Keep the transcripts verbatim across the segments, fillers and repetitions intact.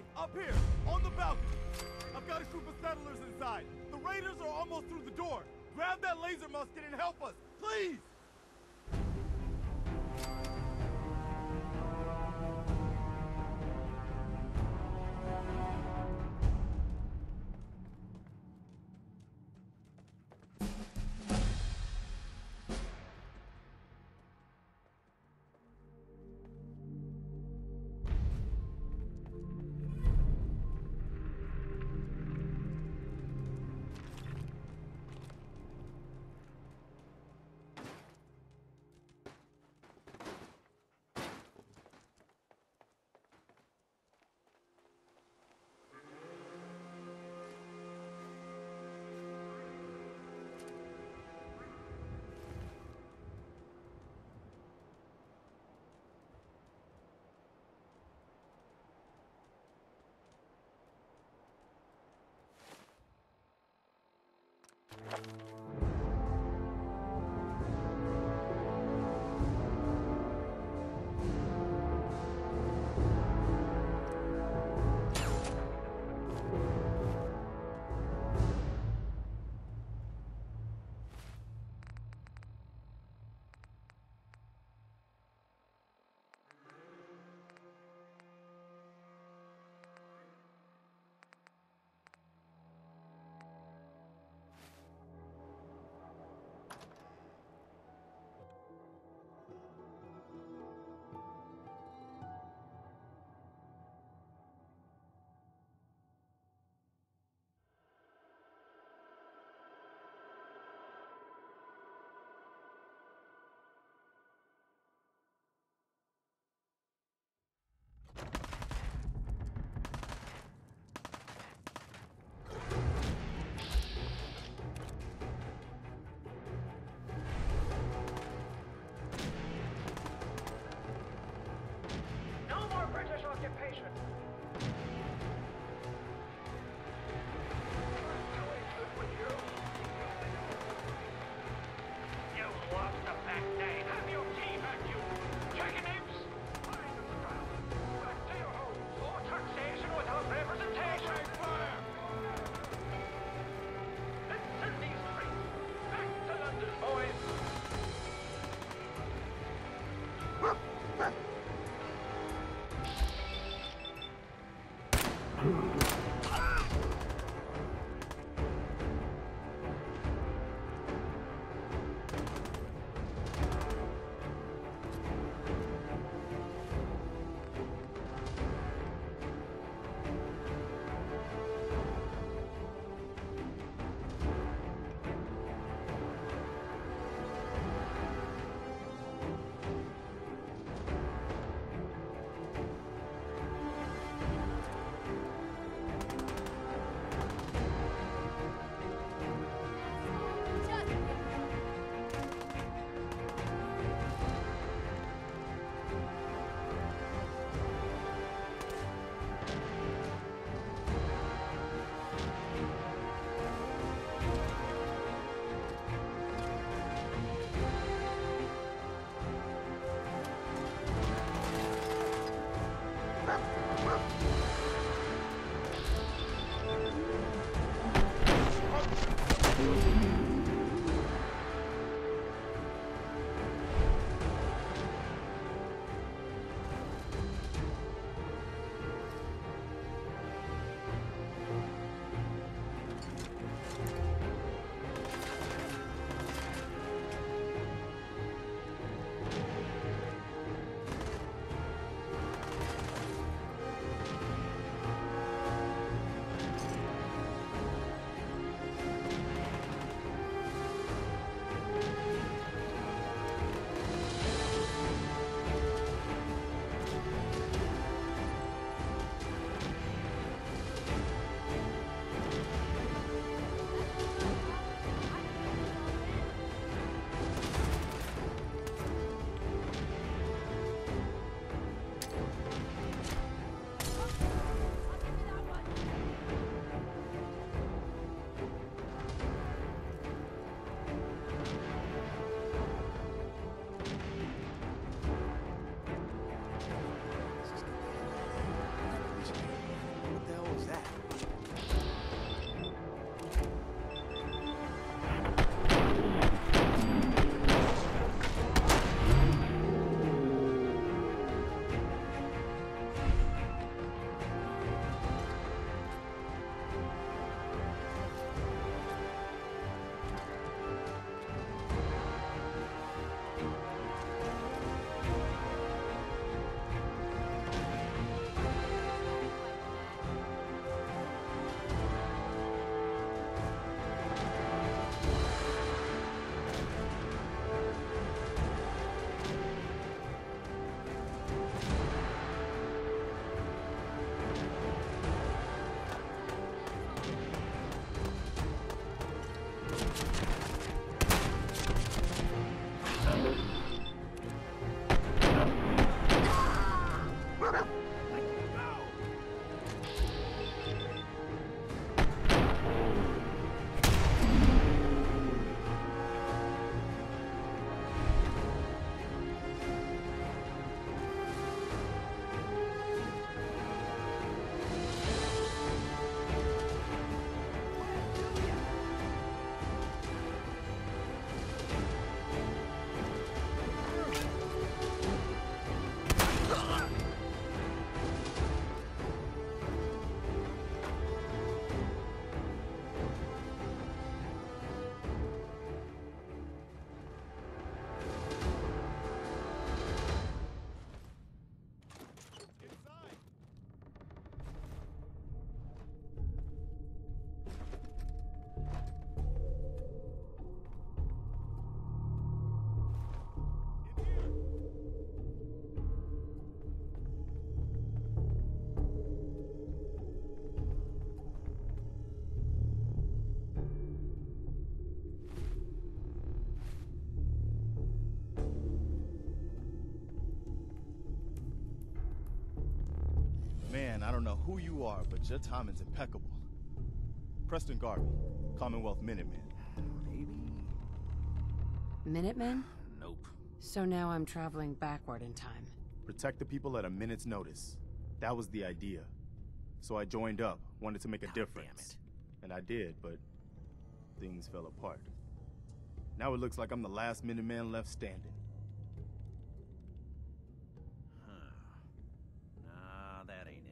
Hey, up here, on the balcony. I've got a group of settlers inside. The raiders are almost through the door. Grab that laser musket and help us, please! Man, I don't know who you are, but your timing's impeccable. Preston Garvey, Commonwealth Minuteman. Maybe? Minutemen? Nope. So now I'm traveling backward in time. Protect the people at a minute's notice. That was the idea. So I joined up, wanted to make a God difference. damn it. And I did, but things fell apart. Now it looks like I'm the last Minuteman left standing. Huh. Nah, that ain't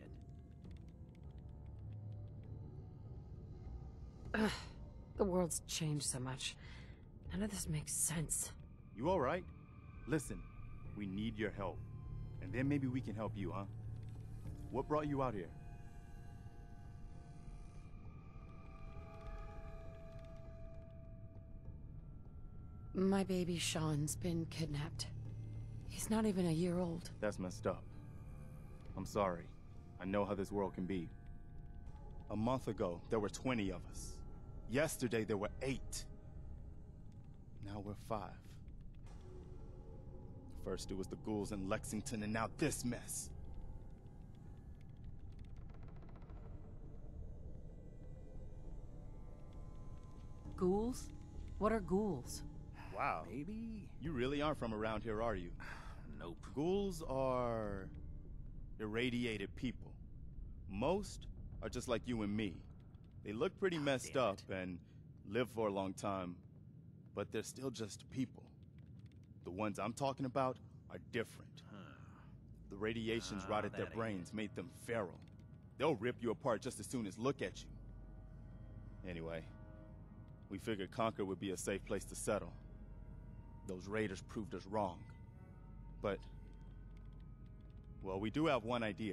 it. Ugh, the world's changed so much. None of this makes sense. You all right? Listen, we need your help. And then maybe we can help you, huh? What brought you out here? My baby Sean's been kidnapped. He's not even a year old. That's messed up. I'm sorry. I know how this world can be. A month ago, there were twenty of us. Yesterday, there were eight. Now we're five. First, it was the ghouls in Lexington, and now this mess. Ghouls? What are ghouls? Wow. Maybe? You really aren't from around here, are you? Nope. Ghouls are irradiated people. Most are just like you and me. They look pretty God messed damn up it. and live for a long time, but they're still just people. The ones I'm talking about are different. Huh. The radiations Ah, rotted their that ain't brains, it. made them feral. They'll rip you apart just as soon as look at you. Anyway, we figured Concord would be a safe place to settle. Those raiders proved us wrong. But, well, we do have one idea.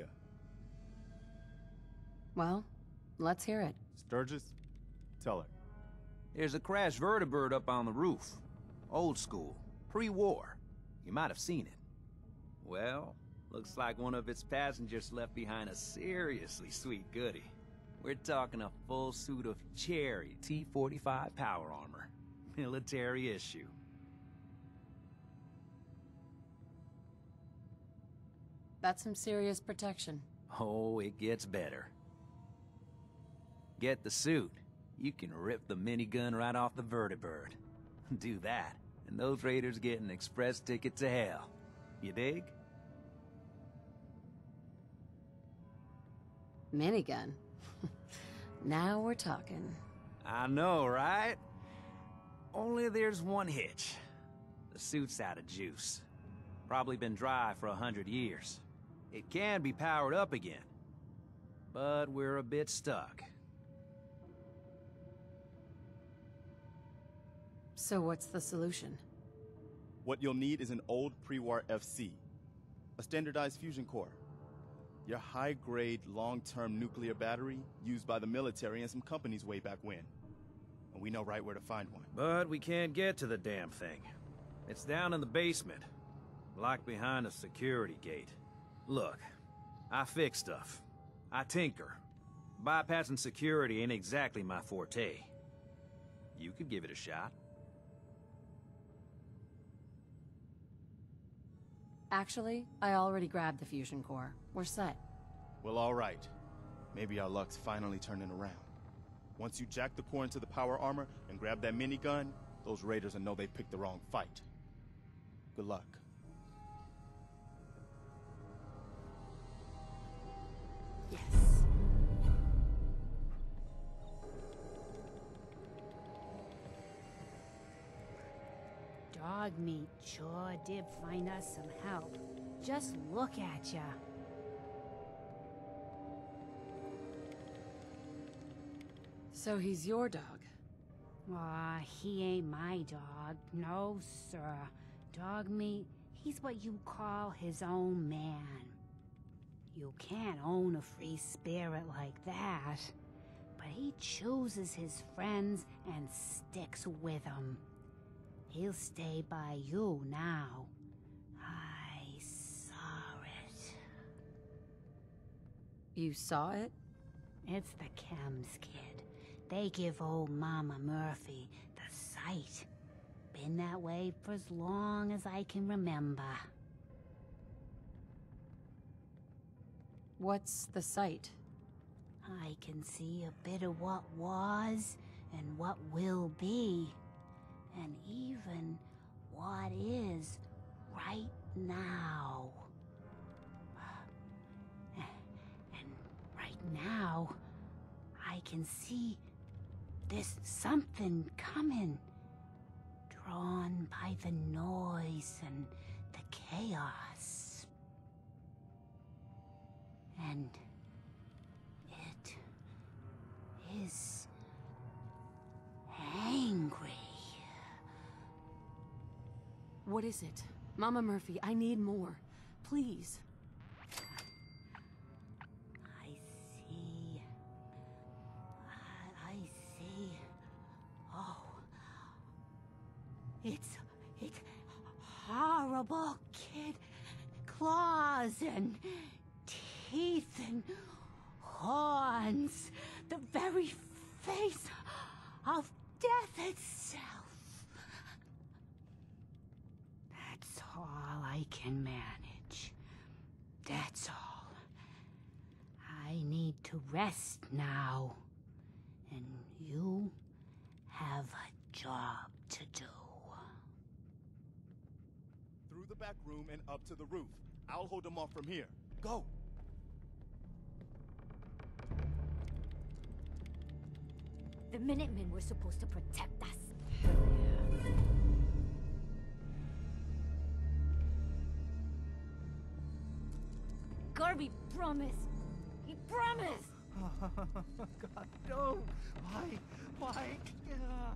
Well, let's hear it. Sturgis, tell her. There's a crashed vertibird up on the roof. Old school. Pre-war. You might have seen it. Well, looks like one of its passengers left behind a seriously sweet goodie. We're talking a full suit of cherry T forty-five power armor. Military issue. That's some serious protection. Oh, it gets better. Get the suit. You can rip the minigun right off the vertibird. Do that, and those raiders get an express ticket to hell. You dig? Minigun. Now we're talking. I know, right? Only there's one hitch. The suit's out of juice. Probably been dry for a hundred years. It can be powered up again, but we're a bit stuck. So what's the solution? What you'll need is an old pre-war F C, a standardized fusion core, your high-grade, long-term nuclear battery used by the military and some companies way back when. And we know right where to find one. But we can't get to the damn thing. It's down in the basement, locked behind a security gate. Look, I fix stuff. I tinker. Bypassing security ain't exactly my forte. You could give it a shot. Actually, I already grabbed the fusion core. We're set. Well, all right. Maybe our luck's finally turning around. Once you jack the core into the power armor and grab that minigun, those raiders will know they picked the wrong fight. Good luck. Yes. Dog meat sure did find us some help. Just look at ya. So he's your dog? Aw, he ain't my dog. No, sir. Dog meat, he's what you call his own man. You can't own a free spirit like that. But he chooses his friends and sticks with them. He'll stay by you now. I saw it. You saw it? It's the chems, kid. They give old Mama Murphy the sight. Been that way for as long as I can remember. What's the site? I can see a bit of what was and what will be, and even what is right now. And right now, I can see there's something coming, drawn by the noise and the chaos. And it is angry. What is it? Mama Murphy, I need more. Please. I see. I, I see. Oh. It's... it's horrible, kid. Claws and teeth and horns. The very face of death itself. That's all I can manage. That's all. I need to rest now. And you have a job to do. Through the back room and up to the roof. I'll hold them off from here. Go! The Minutemen were supposed to protect us. Garvey promised. He promised. God, no! Why? Why? Uh...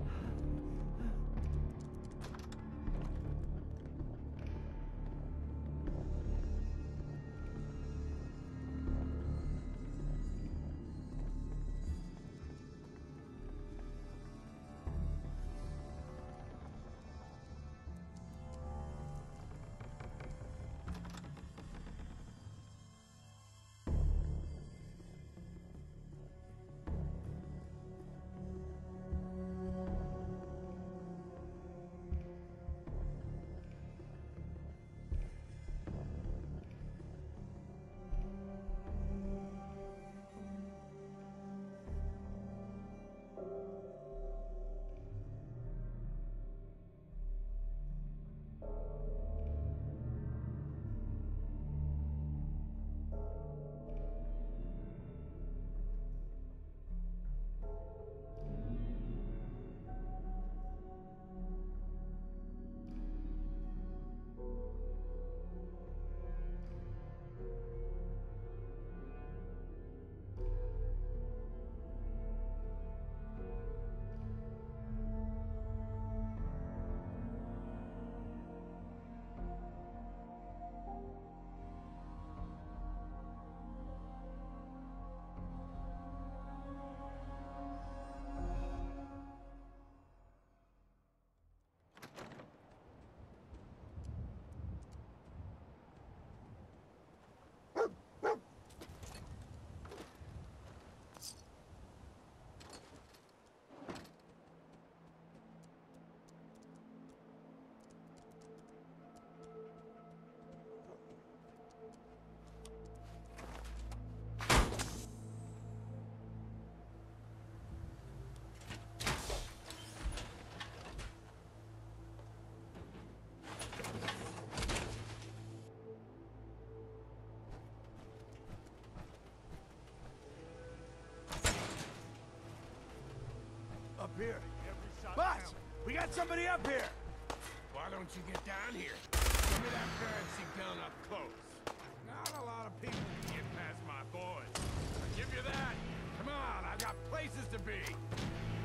Up here. Boss! We got somebody up here! Why don't you get down here? Give me that fancy gun up close. Not a lot of people can get past my boys. I'll give you that. Come on, I've got places to be.